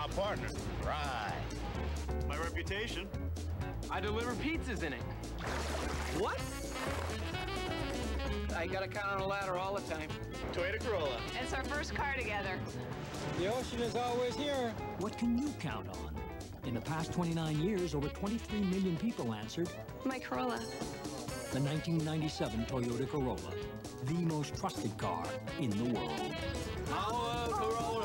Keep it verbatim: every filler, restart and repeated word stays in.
my partner. Right. My reputation. I deliver pizzas in it. What? I gotta count on a ladder all the time. Toyota Corolla. It's our first car together. The ocean is always here. What can you count on? In the past twenty-nine years, over twenty-three million people answered. My Corolla. The nineteen ninety-seven Toyota Corolla, the most trusted car in the world. Our Corolla.